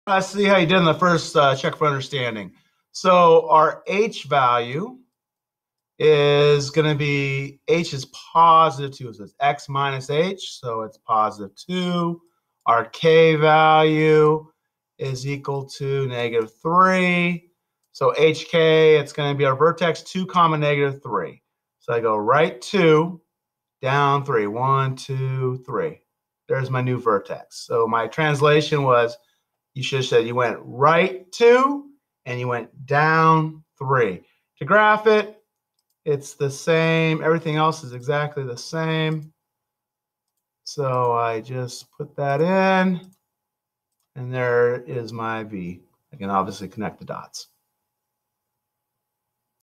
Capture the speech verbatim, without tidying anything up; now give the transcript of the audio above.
I see how you did in the first uh, check for understanding. So our H value is going to be, H is positive two. So it's X minus H. So it's positive two. Our K value is equal to negative three. So H K, it's going to be our vertex two comma negative three. So I go right two, down three. One, two, three. There's my new vertex. So my translation was, you should have said you went right two and you went down three. To graph it, it's the same. Everything else is exactly the same. So I just put that in, and there is my V. I can obviously connect the dots.